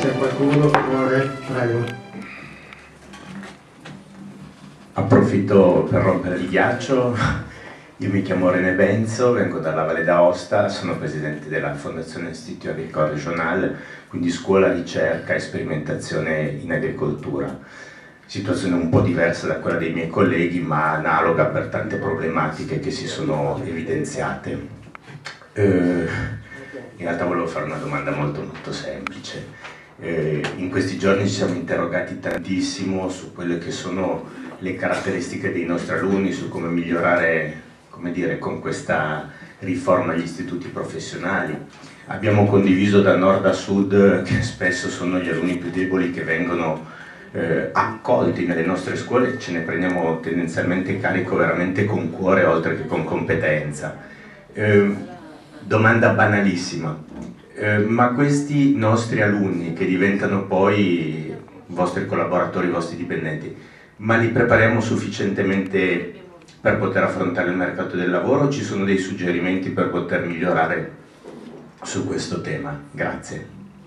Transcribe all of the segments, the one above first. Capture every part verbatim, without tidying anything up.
c'è qualcuno che vuole, prego. Approfitto per rompere il ghiaccio. Io mi chiamo René Benzo, vengo dalla Valle d'Aosta, sono presidente della Fondazione Institut Agricole Régional, quindi scuola, ricerca e sperimentazione in agricoltura. Situazione un po' diversa da quella dei miei colleghi, ma analoga per tante problematiche che si sono evidenziate. Eh, in realtà volevo fare una domanda molto molto semplice. Eh, in questi giorni ci siamo interrogati tantissimo su quelle che sono le caratteristiche dei nostri alunni, su come migliorare, come dire, con questa riforma gli istituti professionali. Abbiamo condiviso da nord a sud che spesso sono gli alunni più deboli che vengono eh, accolti nelle nostre scuole, ce ne prendiamo tendenzialmente carico veramente con cuore oltre che con competenza. Eh, domanda banalissima, eh, ma questi nostri alunni che diventano poi vostri collaboratori, vostri dipendenti, ma li prepariamo sufficientemente per poter affrontare il mercato del lavoro? Ci sono dei suggerimenti per poter migliorare su questo tema? Grazie.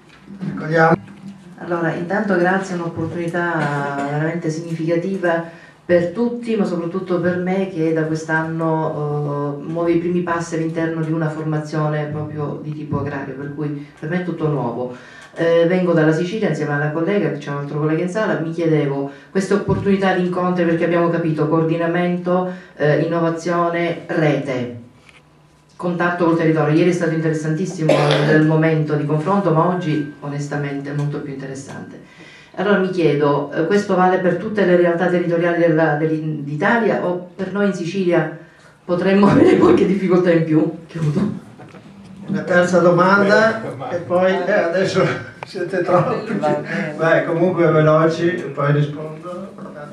Allora, intanto grazie, è un'opportunità veramente significativa per tutti, ma soprattutto per me che da quest'anno uh, muove i primi passi all'interno di una formazione proprio di tipo agrario, per cui per me è tutto nuovo. Eh, vengo dalla Sicilia insieme alla collega, c'è un altro collega in sala, mi chiedevo queste opportunità di incontri, perché abbiamo capito coordinamento, eh, innovazione, rete, contatto col territorio. Ieri è stato interessantissimo il momento di confronto, ma oggi onestamente è molto più interessante. Allora mi chiedo, eh, questo vale per tutte le realtà territoriali d'Italia o per noi in Sicilia potremmo avere qualche difficoltà in più? Chiudo. Una terza domanda e poi eh, adesso siete troppi. Beh, comunque veloci e poi rispondo.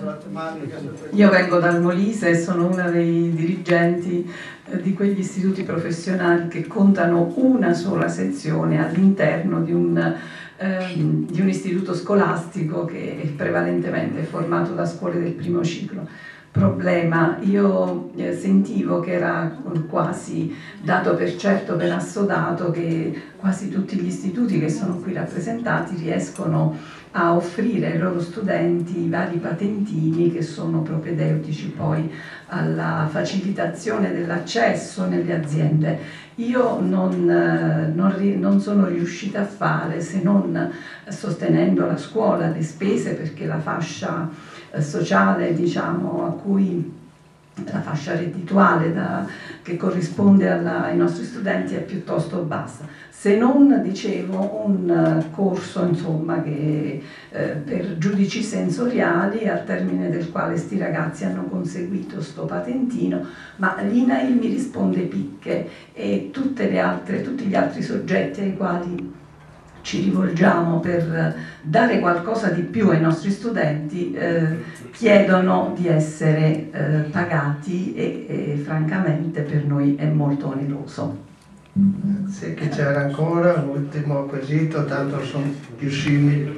Io vengo dal Molise e sono una dei dirigenti eh, di quegli istituti professionali che contano una sola sezione all'interno di un, eh, di un istituto scolastico che è prevalentemente formato da scuole del primo ciclo. Problema, io eh, sentivo che era quasi dato per certo, per assodato, che quasi tutti gli istituti che sono qui rappresentati riescono a offrire ai loro studenti i vari patentini che sono propedeutici poi alla facilitazione dell'accesso nelle aziende. Io non, non, non sono riuscita a fare, se non sostenendo la scuola, le spese, perché la fascia sociale, diciamo, a cui la fascia reddituale da, che corrisponde alla, ai nostri studenti è piuttosto bassa, se non, dicevo, un corso, insomma, che, eh, per giudici sensoriali, al termine del quale sti ragazzi hanno conseguito sto patentino, ma l'I N A I L mi risponde picche e tutte le altre, tutti gli altri soggetti ai quali ci rivolgiamo per dare qualcosa di più ai nostri studenti, eh, chiedono di essere eh, pagati e, e francamente per noi è molto oneroso. Grazie, che c'era ancora un ultimo quesito, tanto sono più simili.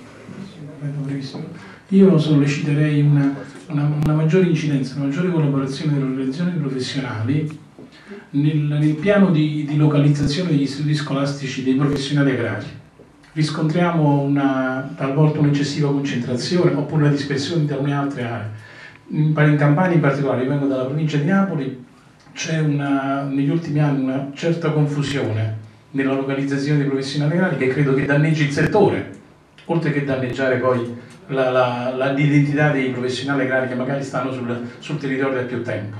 Io solleciterei una, una, una maggiore incidenza, una maggiore collaborazione delle organizzazioni professionali Nel, nel piano di, di localizzazione degli istituti scolastici dei professionali agrari. Riscontriamo una, talvolta un'eccessiva concentrazione oppure una dispersione da alcune altre aree. In, in Campania in particolare, io vengo dalla provincia di Napoli, c'è negli ultimi anni una certa confusione nella localizzazione dei professionali agrari che credo che danneggi il settore, oltre che danneggiare poi l'identità dei professionali agrari che magari stanno sul, sul territorio da più tempo.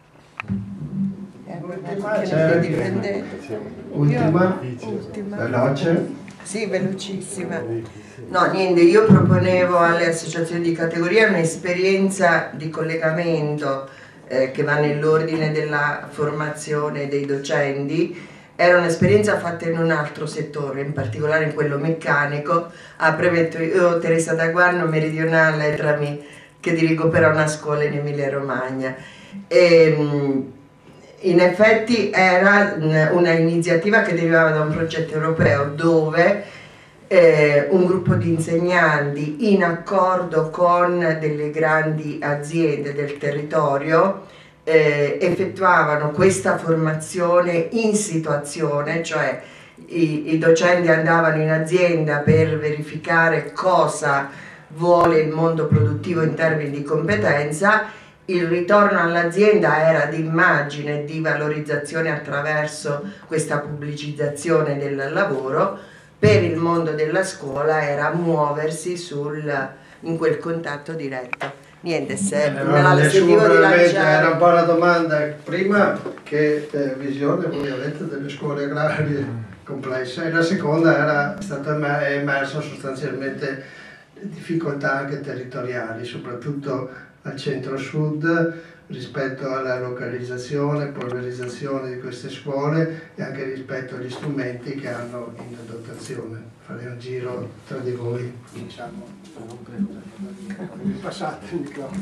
Ultima, ultima, veloce. Sì, velocissima. No, niente, io proponevo alle associazioni di categoria un'esperienza di collegamento eh, che va nell'ordine della formazione dei docenti. Era un'esperienza fatta in un altro settore, in particolare in quello meccanico. Ah, premetto, io Teresa D'Aguarno, meridionale, trami, che dirigo però una scuola in Emilia Romagna. E, in effetti era una iniziativa che derivava da un progetto europeo dove eh, un gruppo di insegnanti in accordo con delle grandi aziende del territorio eh, effettuavano questa formazione in situazione, cioè i, i docenti andavano in azienda per verificare cosa vuole il mondo produttivo in termini di competenza, il ritorno all'azienda era di immagine, di valorizzazione attraverso questa pubblicizzazione del lavoro, per il mondo della scuola era muoversi sul, in quel contatto diretto. Niente, se eh, me la sentivo di lanciare. Era un po' la domanda, prima che eh, visione ovviamente delle scuole agrarie complesse, e la seconda era stata emersa sostanzialmente difficoltà anche territoriali, soprattutto al centro-sud rispetto alla localizzazione, polverizzazione di queste scuole e anche rispetto agli strumenti che hanno in dotazione. Farei un giro tra di voi, diciamo. Passate il microfono.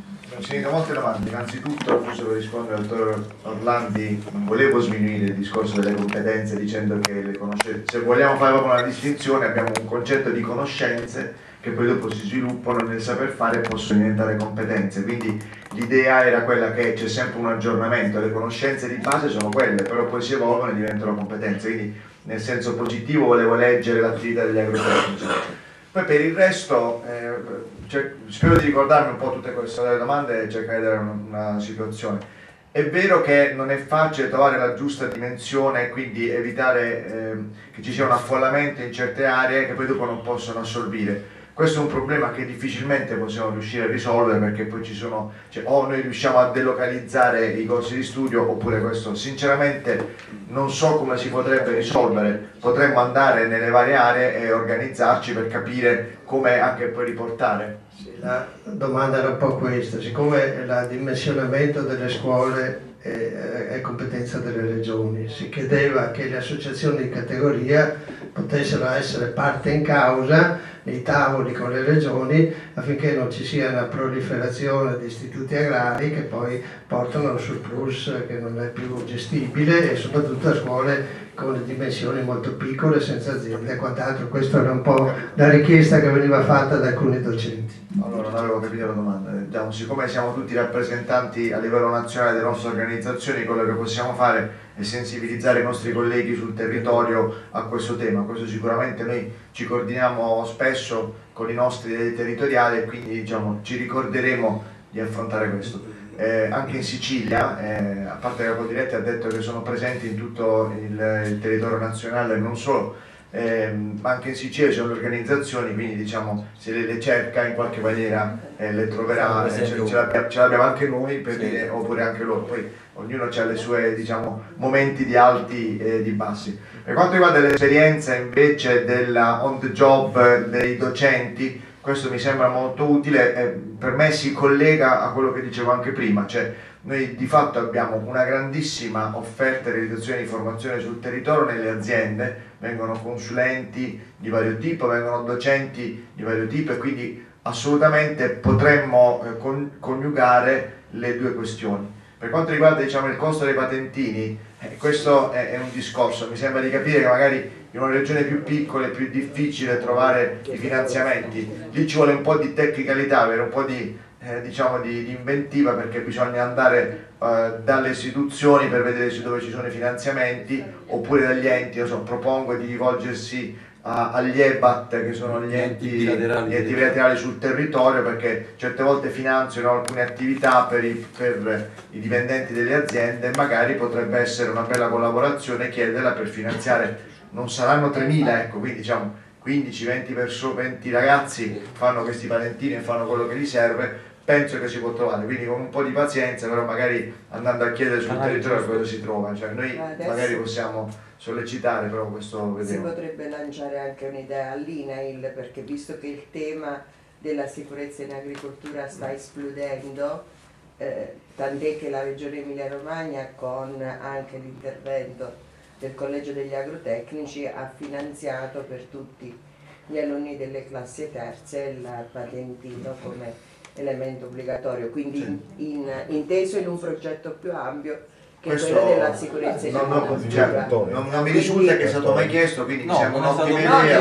Ci sono molte domande. Innanzitutto, forse per rispondere al dottor Orlandi, non volevo sminuire il discorso delle competenze dicendo che le conoscenze, se vogliamo fare proprio una distinzione, abbiamo un concetto di conoscenze che poi dopo si sviluppano nel saper fare e possono diventare competenze, quindi l'idea era quella che c'è sempre un aggiornamento, le conoscenze di base sono quelle, però poi si evolvono e diventano competenze, quindi nel senso positivo volevo leggere l'attività degli agrotecnici. Poi per il resto, eh, cioè, spero di ricordarmi un po' tutte queste domande e cercare di dare una, una situazione. È vero che non è facile trovare la giusta dimensione e quindi evitare eh, che ci sia un affollamento in certe aree che poi dopo non possono assorbire. Questo è un problema che difficilmente possiamo riuscire a risolvere, perché poi ci sono, cioè, o noi riusciamo a delocalizzare i corsi di studio oppure questo. Sinceramente non so come si potrebbe risolvere, potremmo andare nelle varie aree e organizzarci per capire come anche poi riportare. Sì, la domanda era un po' questa, siccome il dimensionamento delle scuole è, è competenza delle regioni, si chiedeva che le associazioni di categoria potessero essere parte in causa nei tavoli con le regioni affinché non ci sia una proliferazione di istituti agrari che poi portano a un surplus che non è più gestibile, e soprattutto a scuole con dimensioni molto piccole, senza aziende e quant'altro. Questa era un po' la richiesta che veniva fatta da alcuni docenti. Allora, non avevo capito la domanda. Diciamo, siccome siamo tutti rappresentanti a livello nazionale delle nostre organizzazioni, quello che possiamo fare è sensibilizzare i nostri colleghi sul territorio a questo tema. Questo sicuramente noi ci coordiniamo spesso con i nostri territoriali e quindi, diciamo, ci ricorderemo di affrontare questo. Eh, anche in Sicilia, eh, a parte che la Codiretti ha detto che sono presenti in tutto il, il territorio nazionale e non solo, eh, ma anche in Sicilia ci sono le organizzazioni, quindi diciamo se le, le cerca in qualche maniera eh, le troverà, eh, ce, ce l'abbiamo, ce l'abbiamo anche noi per sì. dire, oppure anche loro, poi ognuno ha le sue, diciamo, momenti di alti e di bassi. Per quanto riguarda l'esperienza invece della on the job dei docenti, questo mi sembra molto utile, eh, per me si collega a quello che dicevo anche prima, cioè noi di fatto abbiamo una grandissima offerta di realizzazione di formazione sul territorio nelle aziende, vengono consulenti di vario tipo, vengono docenti di vario tipo e quindi assolutamente potremmo eh, con, coniugare le due questioni. Per quanto riguarda, diciamo, il costo dei patentini, eh, questo è, è un discorso, mi sembra di capire che magari in una regione più piccola è più difficile trovare i finanziamenti, lì ci vuole un po' di tecnicalità, avere un po' di, eh, diciamo di, di inventiva, perché bisogna andare eh, dalle istituzioni per vedere dove ci sono i finanziamenti, oppure dagli enti. Io so, propongo di rivolgersi a, agli E B A T, che sono gli enti, gli enti bilaterali sul territorio, perché certe volte finanziano alcune attività per i, per i dipendenti delle aziende, e magari potrebbe essere una bella collaborazione chiederla per finanziare. Non saranno tremila, ecco, quindi diciamo quindici venti persone, venti ragazzi fanno questi patentini e fanno quello che gli serve, penso che si può trovare, quindi con un po' di pazienza, però magari andando a chiedere sul territorio cosa si trova, cioè noi magari possiamo sollecitare, però questo vedremo. Si potrebbe lanciare anche un'idea all'INAIL, perché visto che il tema della sicurezza in agricoltura sta esplodendo, eh, tant'è che la Regione Emilia Romagna, con anche l'intervento del Collegio degli Agrotecnici, ha finanziato per tutti gli alunni delle classi terze il patentino come elemento obbligatorio, quindi in, in, inteso in un progetto più ampio che è quello della sicurezza in agricoltura. Non, non, non mi risulta che è stato mai chiesto, quindi no, mi sembra un'ottima idea.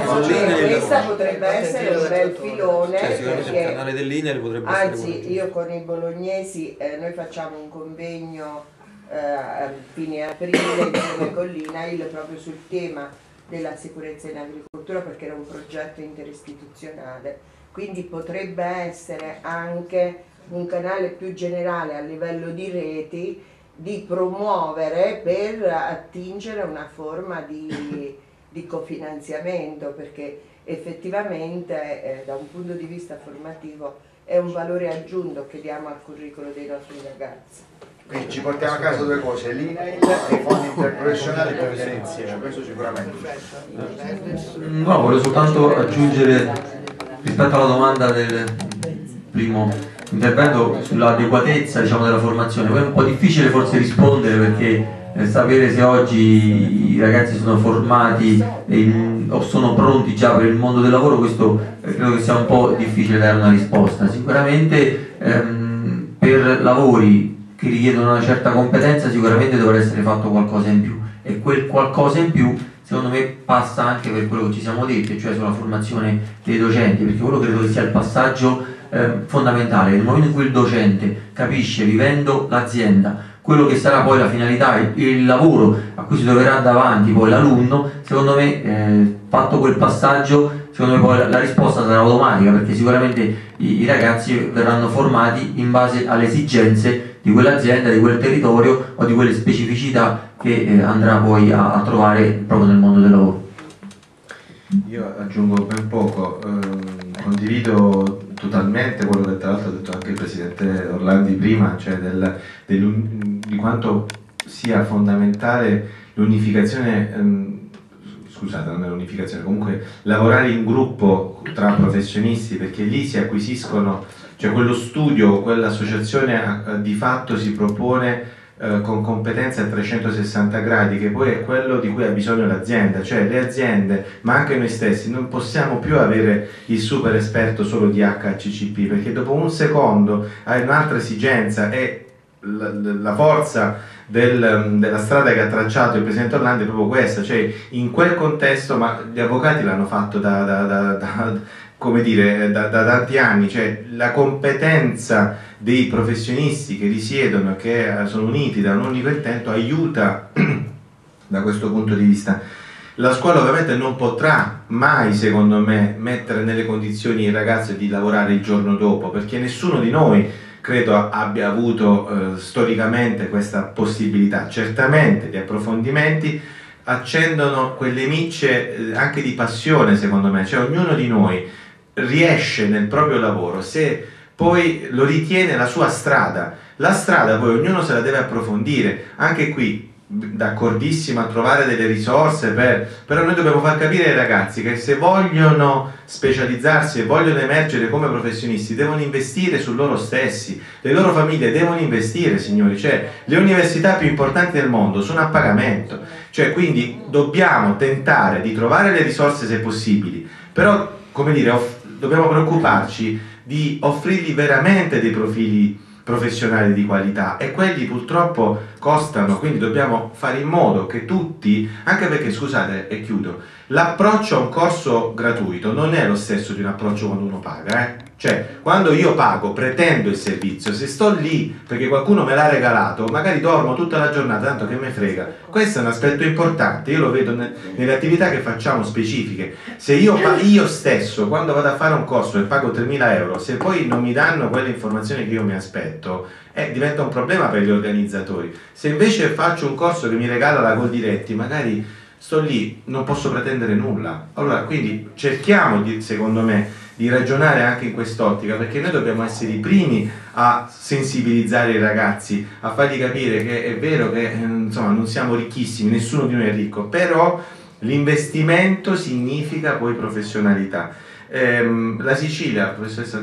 No, questa potrebbe essere un bel filone, cioè, sicuramente perché, il canale dell'I N E L potrebbe anzi essere io con i bolognesi eh, noi facciamo un convegno eh, a fine aprile insieme con l'I N A I L proprio sul tema della sicurezza in agricoltura, perché era un progetto interistituzionale, quindi potrebbe essere anche un canale più generale a livello di reti di promuovere per attingere a una forma di, di cofinanziamento, perché effettivamente eh, da un punto di vista formativo è un valore aggiunto che diamo al curriculum dei nostri ragazzi. Quindi ci portiamo a casa due cose, l'I N A I L e i fondi interprofessionali per vedere insieme, questo sicuramente. No, voglio soltanto aggiungere rispetto alla domanda del primo intervento sull'adeguatezza, diciamo, della formazione. Poi è un po' difficile forse rispondere, perché eh, sapere se oggi i ragazzi sono formati in, o sono pronti già per il mondo del lavoro, questo eh, credo che sia un po' difficile dare una risposta. Sicuramente ehm, per lavori che richiedono una certa competenza sicuramente dovrà essere fatto qualcosa in più, e quel qualcosa in più secondo me passa anche per quello che ci siamo detti, cioè sulla formazione dei docenti, perché quello credo che sia il passaggio eh, fondamentale. Nel momento in cui il docente capisce, vivendo l'azienda, quello che sarà poi la finalità, il, il lavoro a cui si troverà davanti poi l'alunno, secondo me eh, fatto quel passaggio, secondo me poi la, la risposta sarà automatica, perché sicuramente i, i ragazzi verranno formati in base alle esigenze di quell'azienda, di quel territorio o di quelle specificità che eh, andrà poi a, a trovare proprio nel mondo del lavoro. Io aggiungo ben poco, eh, condivido totalmente quello che tra l'altro ha detto anche il Presidente Orlandi prima, cioè del, del, di quanto sia fondamentale l'unificazione, ehm, scusate, non è l'unificazione, comunque lavorare in gruppo tra professionisti, perché lì si acquisiscono, cioè quello studio, quell'associazione eh, di fatto si propone eh, con competenze a trecentosessanta gradi, che poi è quello di cui ha bisogno l'azienda, cioè le aziende, ma anche noi stessi, non possiamo più avere il super esperto solo di H C C P, perché dopo un secondo hai un'altra esigenza, e la, la forza del, della strada che ha tracciato il Presidente Orlandi è proprio questa, cioè in quel contesto, ma gli avvocati l'hanno fatto da, da, da, da come dire, da, da tanti anni, cioè la competenza dei professionisti che risiedono e che sono uniti da un unico intento aiuta da questo punto di vista. La scuola ovviamente non potrà mai, secondo me, mettere nelle condizioni il ragazzo di lavorare il giorno dopo, perché nessuno di noi credo abbia avuto eh, storicamente questa possibilità. Certamente gli approfondimenti accendono quelle micce eh, anche di passione, secondo me, cioè ognuno di noi riesce nel proprio lavoro se poi lo ritiene la sua strada. La strada poi ognuno se la deve approfondire, anche qui d'accordissimo a trovare delle risorse per, però noi dobbiamo far capire ai ragazzi che se vogliono specializzarsi e vogliono emergere come professionisti devono investire su loro stessi, le loro famiglie devono investire, signori, cioè le università più importanti del mondo sono a pagamento, cioè quindi dobbiamo tentare di trovare le risorse se possibili, però come dire, dobbiamo preoccuparci di offrirgli veramente dei profili professionali di qualità, e quelli purtroppo costano, quindi dobbiamo fare in modo che tutti, anche perché scusate e chiudo, l'approccio a un corso gratuito non è lo stesso di un approccio quando uno paga, eh? Cioè quando io pago, pretendo il servizio, se sto lì perché qualcuno me l'ha regalato, magari dormo tutta la giornata, tanto che me frega. Questo è un aspetto importante, io lo vedo ne, nelle attività che facciamo specifiche. Se io, io stesso quando vado a fare un corso e pago tremila euro, se poi non mi danno quelle informazioni che io mi aspetto, eh, diventa un problema per gli organizzatori. Se invece faccio un corso che mi regala la Coldiretti, magari sto lì, non posso pretendere nulla. Allora, quindi cerchiamo, di, secondo me, di ragionare anche in quest'ottica, perché noi dobbiamo essere i primi a sensibilizzare i ragazzi, a fargli capire che è vero che insomma non siamo ricchissimi, nessuno di noi è ricco, però l'investimento significa poi professionalità. Ehm, la Sicilia, professoressa,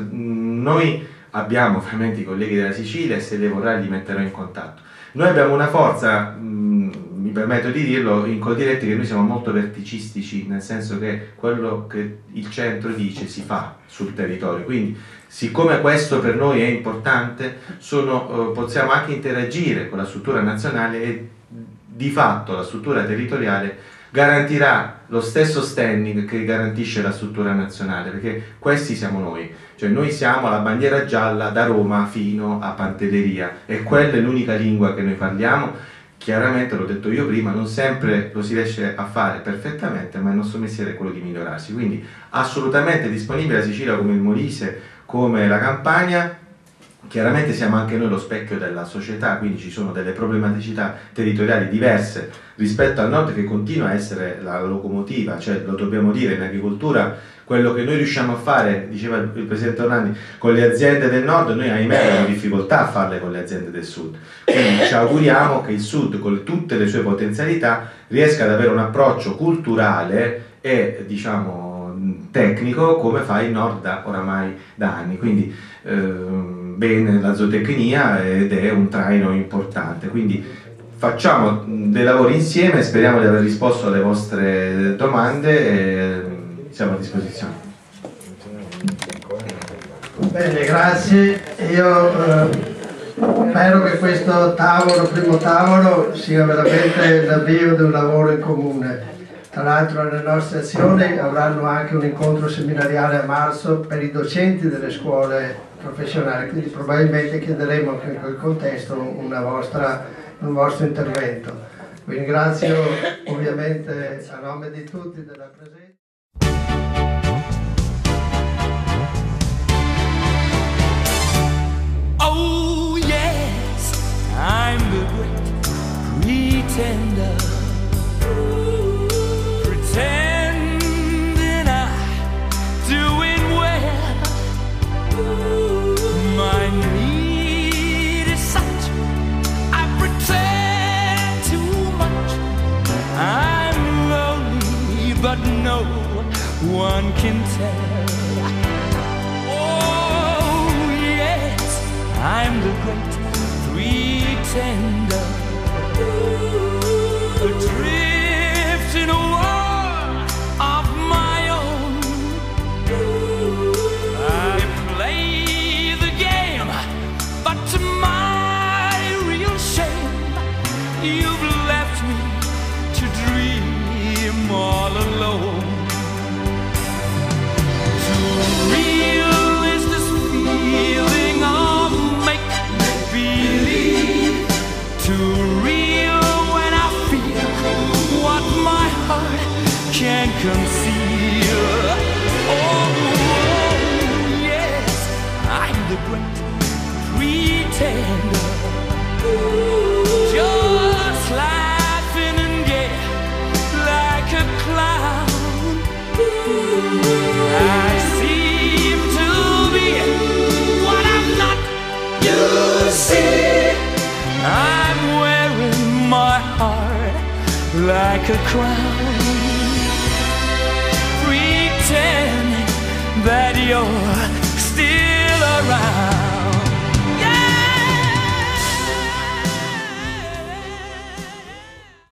noi abbiamo ovviamente i colleghi della Sicilia e se le vorrà li metterò in contatto. Noi abbiamo una forza, mh, mi permetto di dirlo, in Coldiretti, che noi siamo molto verticistici, nel senso che quello che il centro dice si fa sul territorio, quindi siccome questo per noi è importante, sono, eh, possiamo anche interagire con la struttura nazionale e di fatto la struttura territoriale garantirà lo stesso standing che garantisce la struttura nazionale, perché questi siamo noi, cioè noi siamo la bandiera gialla da Roma fino a Pantelleria e quella è l'unica lingua che noi parliamo. Chiaramente, l'ho detto io prima, non sempre lo si riesce a fare perfettamente, ma il nostro mestiere è quello di migliorarsi, quindi assolutamente disponibile la Sicilia come il Molise, come la Campania. Chiaramente siamo anche noi lo specchio della società, quindi ci sono delle problematicità territoriali diverse rispetto al nord, che continua a essere la locomotiva, cioè lo dobbiamo dire, in agricoltura quello che noi riusciamo a fare, diceva il Presidente Orlandi, con le aziende del nord, noi ahimè abbiamo difficoltà a farle con le aziende del sud, quindi ci auguriamo che il sud, con tutte le sue potenzialità, riesca ad avere un approccio culturale e diciamo tecnico come fa il nord da, oramai da anni, quindi ehm, bene la zootecnia ed è un traino importante, quindi facciamo dei lavori insieme, speriamo di aver risposto alle vostre domande e siamo a disposizione. Bene, grazie. Io eh, spero che questo tavolo, primo tavolo, sia veramente l'avvio di un lavoro in comune. Tra l'altro le nostre azioni avranno anche un incontro seminariale a marzo per i docenti delle scuole professionali, quindi probabilmente chiederemo anche in quel contesto una vostra, un vostro intervento. Vi ringrazio ovviamente a nome di tutti della presenza. Oh yes, I'm the great pretender, pretending I'm doing well. My need is such, I pretend too much. I'm lonely, but no one can tell. Oh yes, I'm the great pretender, adrift in a world of my own. I play the game, but to my real shame, you've left me to dream all alone. Too real is this feeling of make-believe, too real when I feel what my heart can't conceal. Oh, yes, I'm the great pretender, just laughing and gay like a clown. I seem to be what I'm not, you see. I'm wearing my heart like a crown, pretending that you're still around.